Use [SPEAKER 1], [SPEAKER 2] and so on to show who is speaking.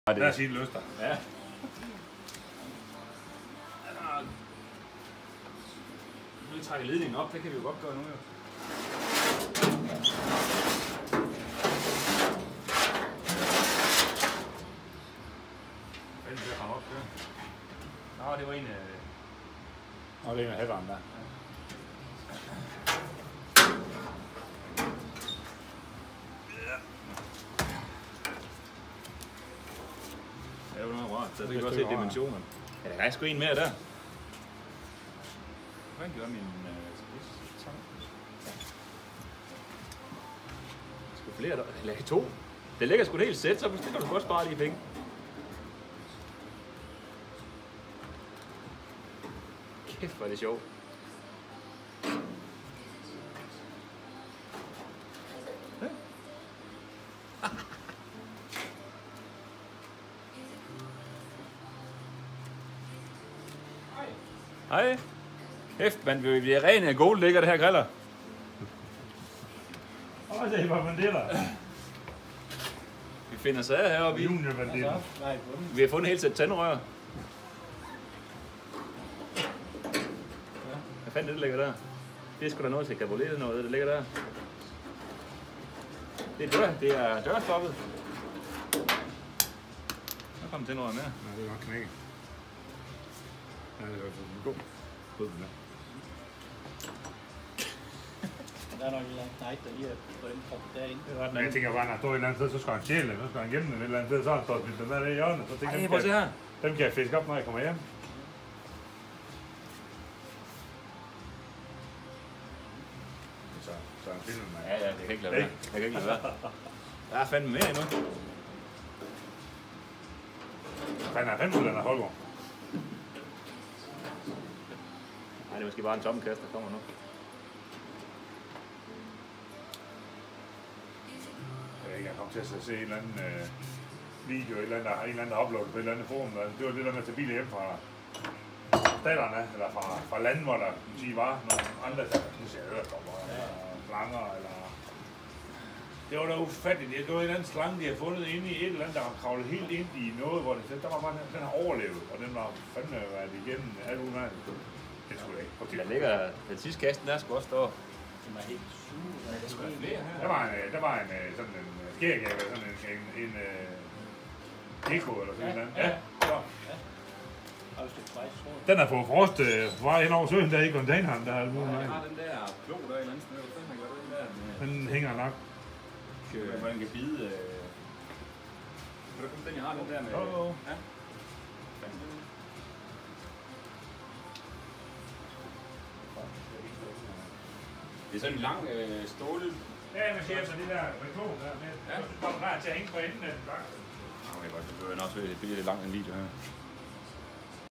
[SPEAKER 1] Der er sine lyster.
[SPEAKER 2] Ja. Nu vi trækker ledningen op, det kan vi jo godt gøre nu jo. Hvad er det, der kommer op der? Nå, det var en af...
[SPEAKER 1] Nå, det er en af hætteren der.
[SPEAKER 2] Ja, det var noget rart, så det kan godt se dimensionerne. Ja, der er sgu en mere der. Hvordan gør min tang? Skal flere der? Eller to? Det ligger sgu et helt sæt, så det kan du godt spare de penge. Kæft, hvor er det sjovt. Hej. Kæft, man vi er rene gode ligger det her griller.
[SPEAKER 1] Åh, det var Mandela.
[SPEAKER 2] Vi finder sager heroppe i.
[SPEAKER 1] Junior Mandela.
[SPEAKER 2] Vi har fundet helt sæt tændrør. Hvad fanden det ligger der? Det er sgu da noget til kabolere noget, det ligger der. Det er dørstoppet. Der kommer tændrør mere.
[SPEAKER 1] Nej, det er nok knække. Ja, det er jo sådan en god.
[SPEAKER 3] Der er nok en eller anden knægt, der lige er på den krop derinde.
[SPEAKER 1] Men jeg tænker bare, når han står et eller andet sted, så skal han stjæle den. Så skal han gemme den et eller andet sted, så har han stået med den der i hjørnet. Så tænker
[SPEAKER 2] Ej, prøv at se her.
[SPEAKER 1] Dem kan jeg fiske op, når jeg kommer hjem. Så han filmer mig.
[SPEAKER 2] Ja, det kan ikke lade være. Jeg kan ikke lade være. Der er fandme mere endnu.
[SPEAKER 1] Han er fandme den her Holger.
[SPEAKER 2] Nej, det er måske bare en tomkast, der kommer nu.
[SPEAKER 1] Jeg kom til at se en eller anden video, en eller anden, der uploadet på et eller andet forum. Det var det der med at tage biler hjem fra staterne, eller fra lande, hvor der var nogle andre, der siger øretopper, eller slanger, eller... Det var da ufatteligt. Det var en eller anden slange, de havde fundet inde i et eller andet, der var kravlet helt ind i noget, hvor der var bare den har overlevet, og den var fandme været igennem alle uger. Det tror jeg ikke. Okay.
[SPEAKER 2] Der ligger den sidste kasten, der skulle også stå.
[SPEAKER 3] Den var helt suge.
[SPEAKER 2] Der skulle være flere her.
[SPEAKER 1] Der var en sådan en skærgave, sådan en gecko eller sådan noget. Ja. Den er på frost vej hen over søen, der er i containeren, der er alt muligt.
[SPEAKER 2] Jeg har den der klo der et eller andet sted. Hvad gør den der?
[SPEAKER 1] Den hænger nok.
[SPEAKER 2] Hvor man kan bide... Kan du komme den, jeg har den der med... Ja. Det er sådan en lang ståle.
[SPEAKER 1] Ja, man siger så det der reklam der med. Så kommer der til at hænge på enden af den.
[SPEAKER 2] Okay, godt. Det bliver nok også lidt langt en video her.